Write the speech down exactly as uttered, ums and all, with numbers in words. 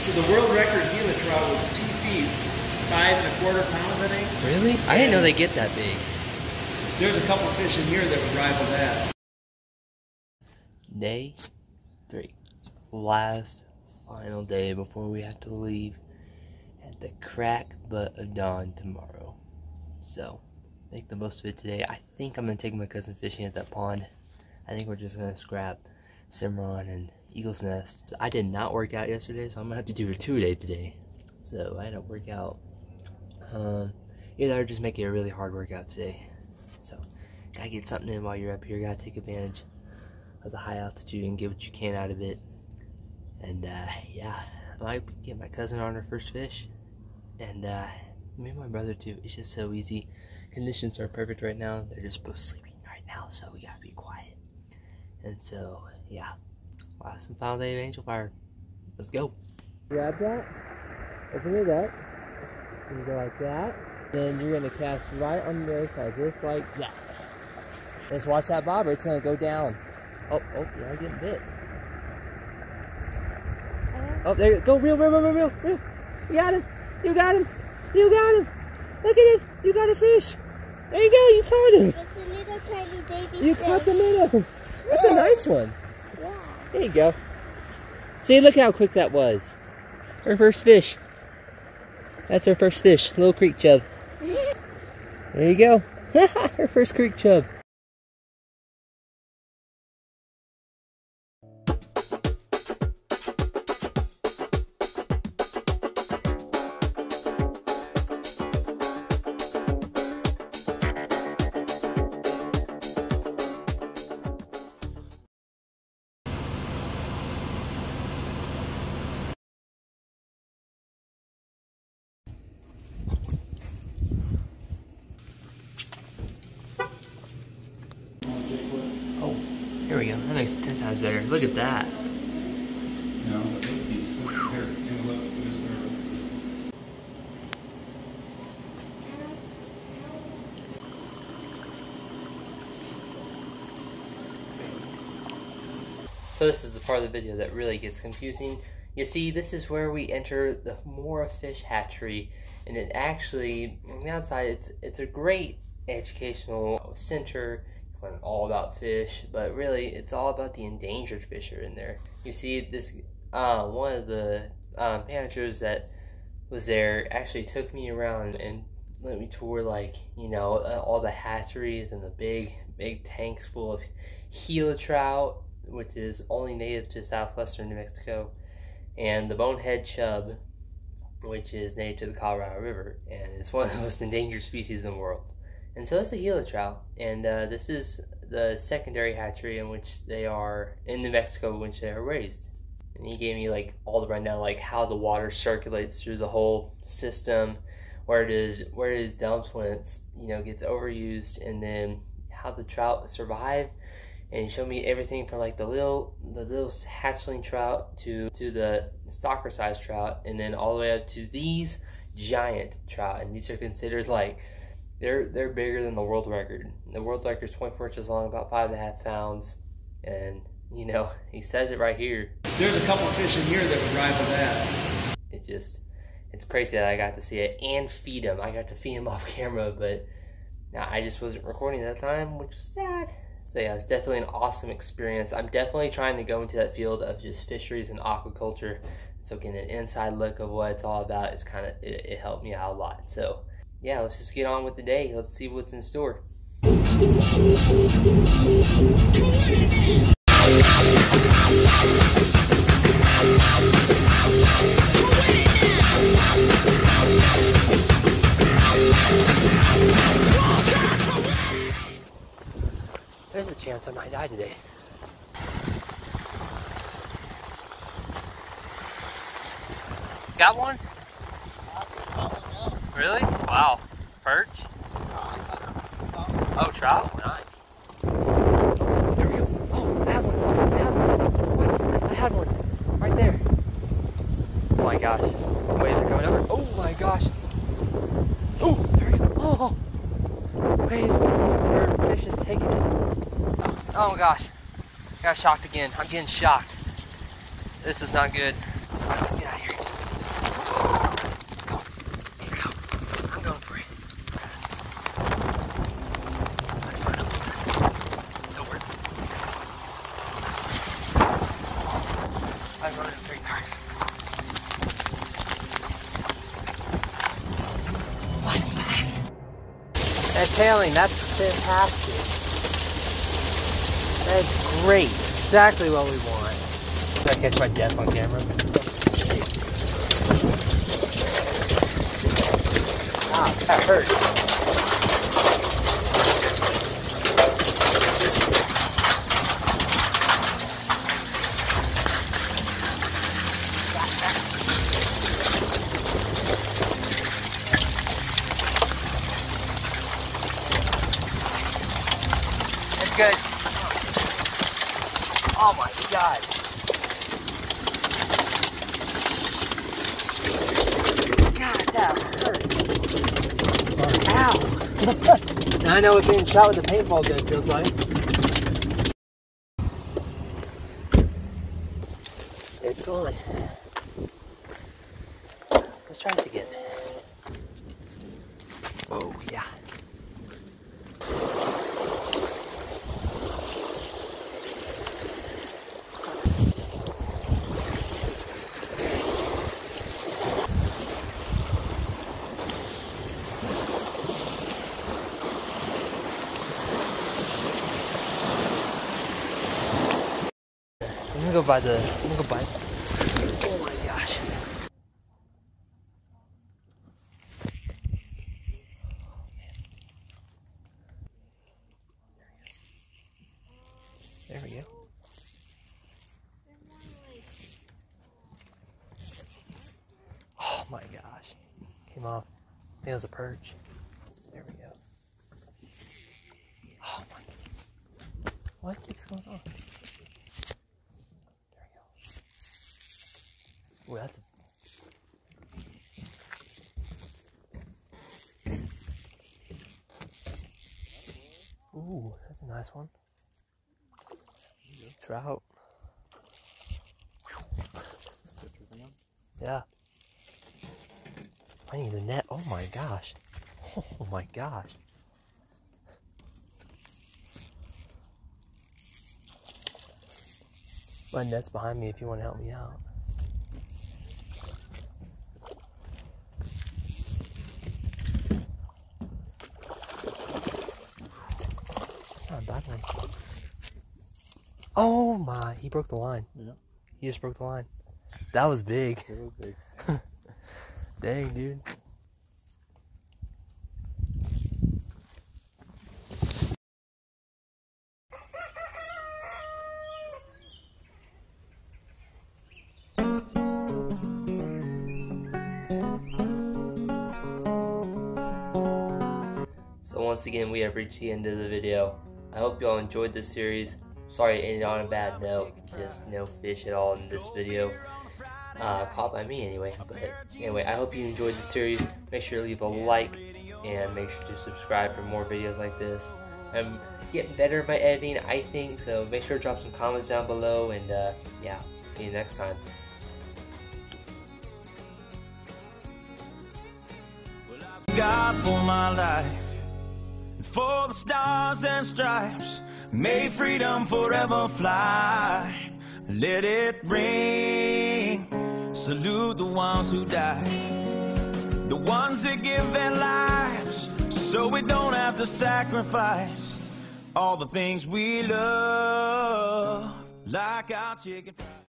So the world record Gila trout was two feet, five and a quarter pounds, I think. Really? I didn't know they get that big. There's a couple fish in here that would rival that. Day three. Last final day before we have to leave at the crack butt of dawn tomorrow. So, make the most of it today. I think I'm going to take my cousin fishing at that pond. I think we're just going to scrap Cimarron and Eagle's Nest. I did not work out yesterday, so I'm going to have to do a two-day today. So, I don't work out. Um, either or just make it a really hard workout today. So, gotta get something in while you're up here. Gotta take advantage of the high altitude and get what you can out of it. And uh, yeah, I might get my cousin on her first fish, and uh, me and my brother too. It's just so easy. Conditions are perfect right now. They're just both sleeping right now, so we gotta be quiet. And so yeah, wow, some final day of angel fire. Let's go. Grab that, open it up, and go like that. Then you're gonna cast right on the other side, just like that. Just watch that bobber. It's gonna go down. Oh, oh, you are getting bit. Oh, there you go. Go, reel, reel, reel, reel, reel. You got him. You got him. You got him. Look at this. You got a fish. There you go. You caught him. It's a little tiny baby You fish. caught the minnow. That's a nice one. Yeah. There you go. See, look how quick that was. Her first fish. That's her first fish. Little creek chub. There you go. Her first creek chub. Oh, here we go. That makes it ten times better. Look at that. No, I think he's here. And look, this mirror. So this is the part of the video that really gets confusing. You see, this is where we enter the Mora Fish Hatchery, and it actually, on the outside, it's it's a great educational center. Learn all about fish, but really it's all about the endangered fish are in there. You see, this uh, one of the um, managers that was there actually took me around and let me tour, like, you know, all the hatcheries and the big big tanks full of Gila trout, which is only native to southwestern New Mexico, and the bonehead chub, which is native to the Colorado River, and it's one of the most endangered species in the world. And so it's a Gila trout, and uh, this is the secondary hatchery in which they are, in New Mexico, in which they are raised. And he gave me like all the rundown, like how the water circulates through the whole system, where it is, where it is dumped when it's, you know, gets overused, and then how the trout survive. And he showed me everything from like the little, the little hatchling trout to to the stalker sized trout, and then all the way up to these giant trout. And these are considered like, They're they're bigger than the world record. The world record is twenty-four inches long, about five and a half pounds. And, you know, he says it right here. There's a couple fish in here that would rival that. It just, it's crazy that I got to see it and feed him. I got to feed him off camera, but now I just wasn't recording at that time, which was sad. So yeah, it's definitely an awesome experience. I'm definitely trying to go into that field of just fisheries and aquaculture. So getting an inside look of what it's all about, it's kind of, it, it helped me out a lot. So yeah, let's just get on with the day. Let's see what's in store. There's a chance I might die today. Got one? Really? Wow. Perch? Oh, trout? Nice. There we go. Oh, I had one. I had one. Wait, I had one. Right there. Oh my gosh. Wait, they're coming over. Oh my gosh. Oh, there we go. Oh, oh. Wait, our fish is taking it. Oh my gosh. Got shocked again. I'm getting shocked. This is not good. Let's get out of here. That tailing, that's fantastic. That's great. Exactly what we want. Did I catch my death on camera? Ah, that hurt. It's good. Oh my God. God, that hurt. Ow. Now I know what being shot with a paintball gun feels like. It's gone. Let's try this again. Oh, yeah. I'm gonna go by the. I'm gonna go by. Oh my gosh. There we go. Oh my gosh. Came off. I think it was a perch. There we go. Oh my. What keeps going on? Ooh, that's a... Ooh, that's a nice one. Trout. Yeah. I need a net. Oh my gosh. Oh my gosh. My net's behind me if you want to help me out. Not a bad one. Oh my, he broke the line. Yeah. He just broke the line. That was big. It was big. Dang, dude. So once again, we have reached the end of the video. I hope you all enjoyed this series. Sorry it ended on a bad note. Just no fish at all in this video. Uh, caught by me anyway. But anyway, I hope you enjoyed the series. Make sure to leave a like and make sure to subscribe for more videos like this. I'm getting better at my editing, I think. So make sure to drop some comments down below. And uh, yeah, see you next time. God for my life, and for the stars and stripes, may freedom forever fly. Let it ring. Salute the ones who died, the ones that give their lives, so we don't have to sacrifice all the things we love, like our chicken fries.